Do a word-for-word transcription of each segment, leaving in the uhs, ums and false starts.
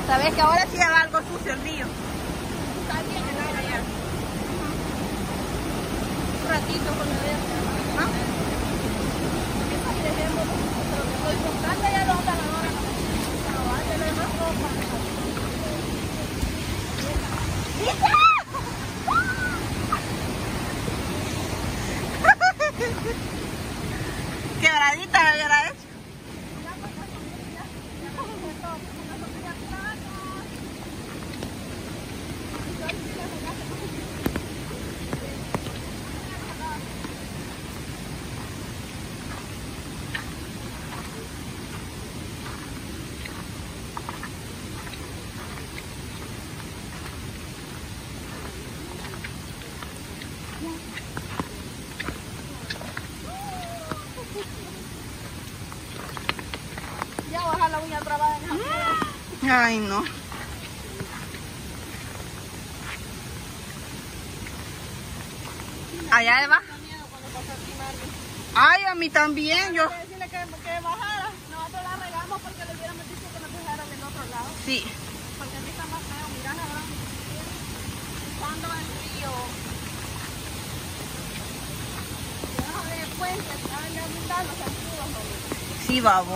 Sabes que ahora sí va algo sucio el río. Está bien el agua ya. Un ratito con el dedo. ¿Ah? Pero que estoy comprando ya lo andan ahora. Pero va a tener más ropa. Quebradita me hubiera hecho. Ya baja la uña trabada en la Ay, no. Allá va. Ay, a mí también. Yo. Decirle que, que bajara. Nosotros la regamos porque le hubiéramos dicho que nos dejara del otro lado. Sí. Porque a mí está más feo. Mirá ahora. Cuando el río. Debajo del puente. Estaban ya aumentando los zancudos, mami. Sí, babo.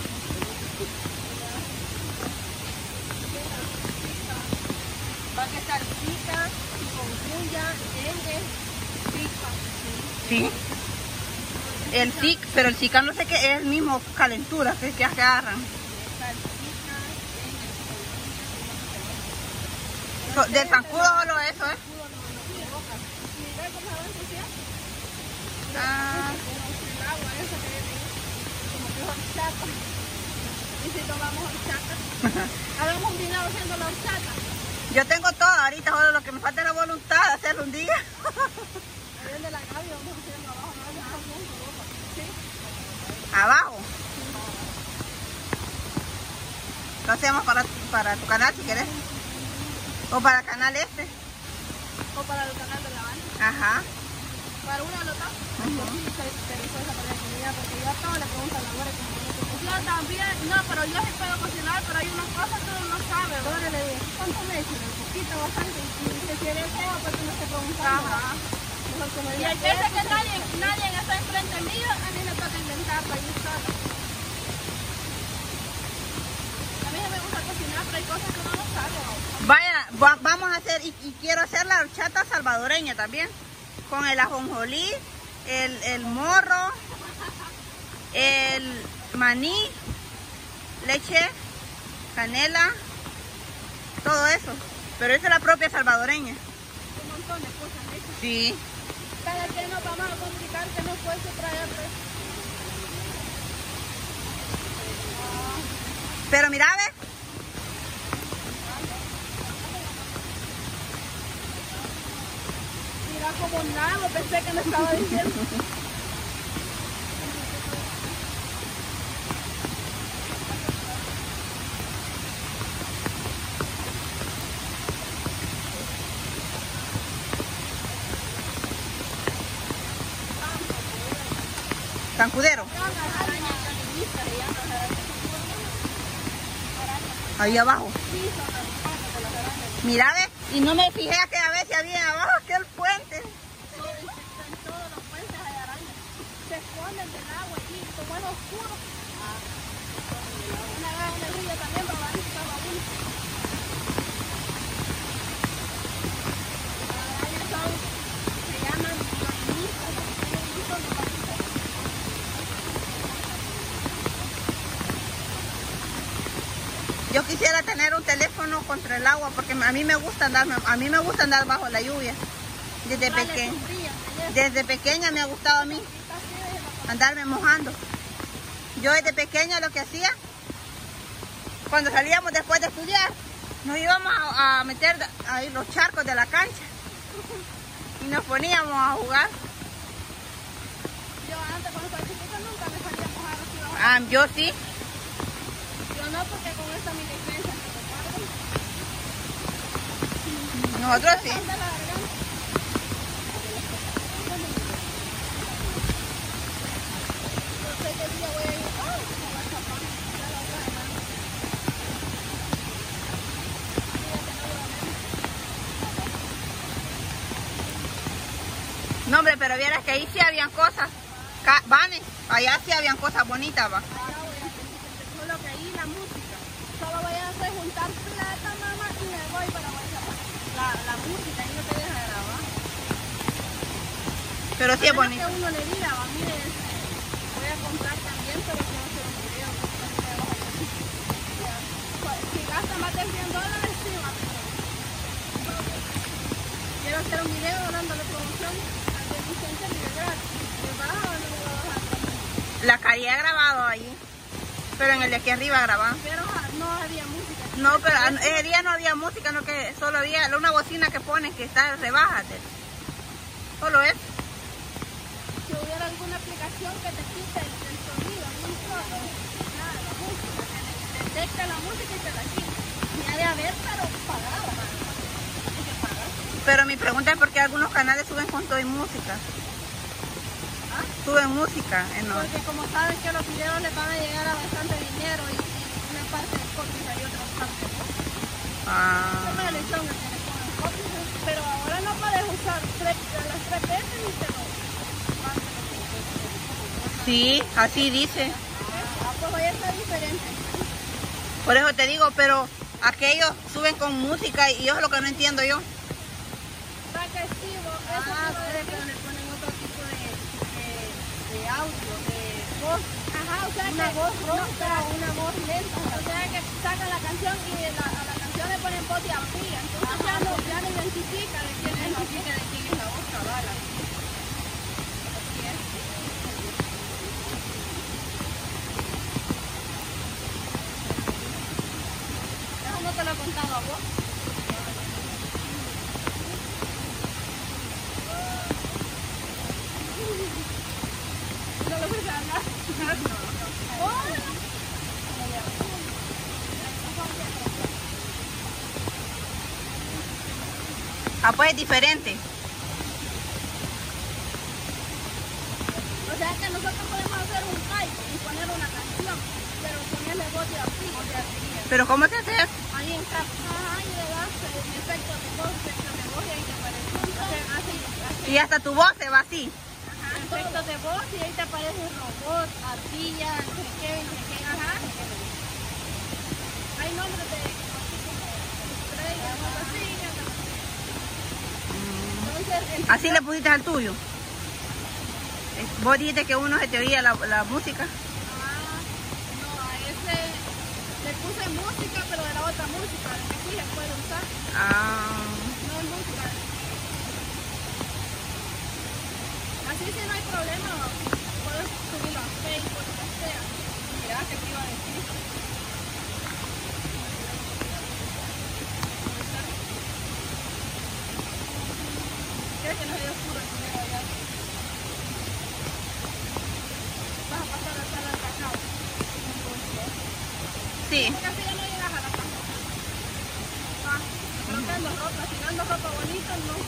Va a estar chica, chikungunya, dengue, zika. Sí. El Zika, pero el Zika no sé qué es el mismo calentura que, que agarran. So, del zancudo solo eso, ¿eh? Ah. El agua esa que viene, como que es horchata. Y si tomamos horchata, hagamos un dinero haciendo la horchata. Yo tengo todo ahorita, solo lo que me falta es la voluntad de hacerlo un día. Ahí de la Gaby vamos a hacerlo abajo, no vamos a hacer ropa. ¿Sí? Abajo. Lo hacemos para, para tu canal si quieres. O para el canal este. O para el canal de la banda. Ajá. Para una nota. Sí, soy perezosa para la comida porque yo a todos le pregunto a la hora que yo también, no, pero yo sí puedo cocinar, pero hay unas cosas que uno no sabe. Ahora le digo, ¿cuánto me echan? Un poquito, bastante. Y si quiere feo, pues uno se pregunta. Ajá. Y hay veces que nadie, nadie está enfrente mío, a mí me toca inventarlo ahí solo. A mí no me gusta cocinar, pero hay cosas que uno no sabe. Vaya, va, vamos a hacer, y, y quiero hacer la horchata salvadoreña también. Con el ajonjolí, el, el morro, el maní, leche, canela, todo eso. Pero esa es la propia salvadoreña. Un montón de cosas, ¿eh? Sí. Cada que nos vamos a complicar que no fuese traerle. Pero mira, ¿ves? Mira como nada, pensé que me estaba diciendo. Zancudero. Ahí abajo. Mira, ¿ves? Y no me fijé que a ver si había abajo aquel puente. En todos los puentes hay arañas. Se esconden del agua aquí, como es oscuro. Una vez en el río también, papá, estaba uno. Las arañas son, se llaman manitas. Yo quisiera tener un teléfono contra el agua porque a mí me gusta andar, a mí me gusta andar bajo la lluvia. Desde pequeña, desde pequeña me ha gustado a mí andarme mojando. Yo desde pequeña lo que hacía, cuando salíamos después de estudiar, nos íbamos a, a meter ahí los charcos de la cancha y nos poníamos a jugar. Yo antes cuando estaba chiquita nunca me salía a mojar así bajo. Ah, yo sí. Yo no, porque con esta mi licencia me Nosotros sí. hombre, pero vieras que ahí sí habían cosas. Ca Vane, allá sí habían cosas bonitas, va. Solo que ahí la música. Solo voy a hacer juntar plata, mamá, y me voy para Guayapán. La, la música ahí no te deja grabar. Pero sí es bonito. Que uno le diga, va, mire, este, voy a comprar también, pero quiero hacer un video. Si gasta más de cien dólares, sí, va. Quiero hacer un video dándole promoción al de Vicente Liberal. ¿Me baja o no me va a bajar? La calle ha grabado allí, pero en el de aquí arriba grababa. Pero no había música. No, pero ese día no había música, no, que solo había una bocina que pones que está rebájate. Solo eso. Si hubiera alguna aplicación que te quite el, el sonido, no solo, nada, la música, que detecta la música y te la quita. Ni ha de haber, pero pagado, man. Hay que pagar. Pero mi pregunta es por qué algunos canales suben con todo y música. ¿Ah? Suben música en los... Porque como saben que los videos les van a llegar a bastante dinero y, y una parte de copyright y otra parte no. Ah. Es una elección que le pongan copyright, pero ahora no puedes usar tres, las tres veces y te lo van a Sí, así dice. Ah, pues hoy está diferente. Por eso te digo, pero aquellos suben con música y yo es lo que no entiendo yo. ¿Para qué sí, vos? Eso Ah, sí, ustedes pero le ponen otro tipo de, de, de audio, de voz. ajá, o sea Una que, voz no, ronca, una voz lenta. o sea que sacan la canción y la, a la canción le ponen voz de amplia, entonces ya no, ya no identifica de quién es la voz. Identifica de quién es la voz, cabal. Así es. Eso no te lo he contado a vos. No lo voy a hablar. Ah, pues es diferente. O sea que nosotros podemos hacer un type y poner una canción, pero ponerle voz de amplia. Pero ¿cómo se hace eso? Ahí en casa, ajá, y le das el efecto de voz, efecto de voz y ahí te aparece. Entonces, así, así. Y hasta tu voz se va así. Ajá, efecto de voz y ahí te aparece robot, ardilla, no sé qué, no sé qué, ajá. Hay nombres de así como estrellas, cosas así. Entonces, el- Así le pusiste al tuyo. Eh, Vos dijiste que uno se te oía la, la música. Ah, no, a ese le puse música, pero de la otra música, de que sí se puede usar, Ah. no es música. Así sí no hay problema, puedes subirlo a Facebook, lo que sea. Mira, que te iba a decir. ¿Crees que no es oscuro el video allá? Vas a pasar a la sala del cacao. Sí. Porque así ya no llegas a la casa. Ah, trocando ropa, si no ando ropa bonita, no.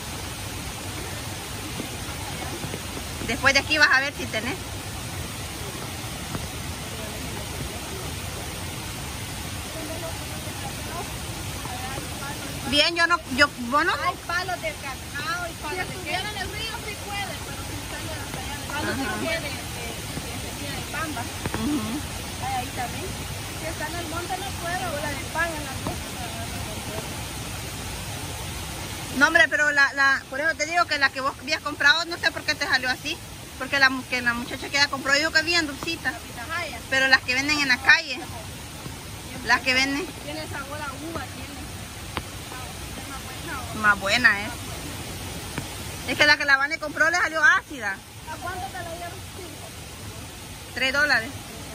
Después de aquí vas a ver si tenés. Bien, yo no, yo, vos no. Hay palos de cacao y palos de queso. Si estuviera en el río sí puede, pero si sale hasta allá. Palos de tiene, tiene pambas. Ujú. Hay ahí también. Si está en el monte no puedo, o la de pan en la costa. No, hombre, pero la, la, por eso te digo que la que vos habías comprado, no sé por qué te salió así. Porque la, que la muchacha que la compró, dijo que bien dulcita. Pitahaya. Pero las que venden en la calle, las que venden, Tiene sabor a uva, tiene. Es más buena, ¿o? más buena es. Es que la que la Vane compró le salió ácida. ¿A cuánto te la dieron? Cinco. Tres dólares.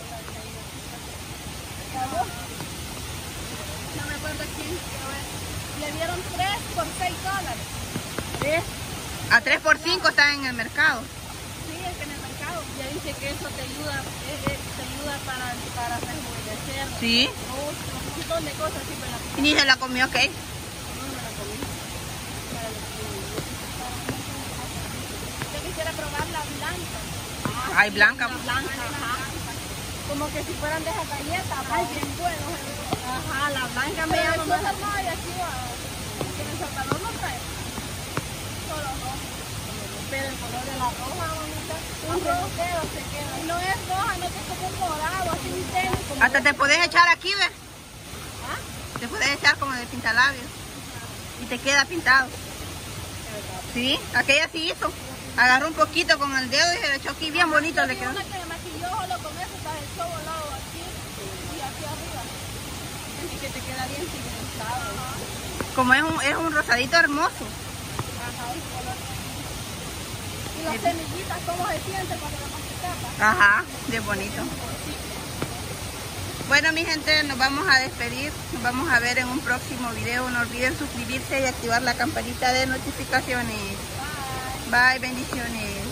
No me acuerdo quién, quiero ver. Le dieron tres por seis dólares. ¿Ves? A tres por cinco está en el mercado. Sí, es que en el mercado. Ya dice que eso te ayuda, eh, eh, te ayuda para, para rejuvenecer. Sí. Rostro, un montón de cosas así para la Y ni se la comió, ¿ok? no me la comí. Para el- Yo quisiera probar la blanca. Ay, blanca. La blanca, ajá. Como que si fueran de esa galleta. Ay, bien bueno. Ajá, la blanca me llama más. No hay aquí, que en El Salvador no trae. Solo no. pero el color de la roja, bonita, un rosero se queda. Y no es roja, no es como un morado, así un tenis. Como Hasta te podés echar aquí, ¿ves? ¿Ah? Te podés echar como de pintalabios. Y te queda pintado. Sí, aquella sí hizo. Agarró un poquito con el dedo y se le echó aquí bien bonito. Yo Le vi quedó. una que me maquilló solo con eso, está el show volado aquí y aquí arriba. Así que te queda bien pigmentado. Como es un, es un rosadito hermoso. Ajá, el color. Y las semillitas, ¿cómo se siente cuando la masticaba? Ajá, bien bonito. Bueno, mi gente, nos vamos a despedir. Nos vamos a ver en un próximo video. No olviden suscribirse y activar la campanita de notificaciones. Bye, bendiciones.